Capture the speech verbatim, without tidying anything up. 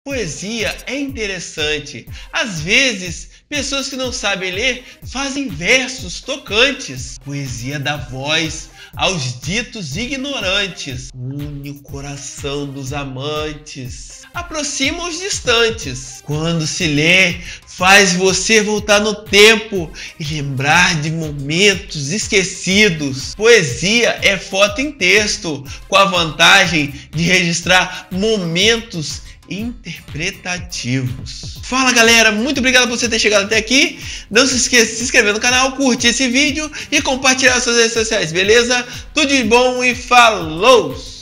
Poesia é interessante. Às vezes, pessoas que não sabem ler fazem versos tocantes. Poesia dá voz aos ditos ignorantes. Une o coração dos amantes. Aproxima os distantes. Quando se lê, faz você voltar no tempo e lembrar de momentos esquecidos. Poesia é foto em texto, com a vantagem de registrar momentos interpretativos. Fala galera, muito obrigado por você ter chegado até aqui. Não se esqueça de se inscrever no canal, curtir esse vídeo e compartilhar nas suas redes sociais, beleza? Tudo de bom e falou!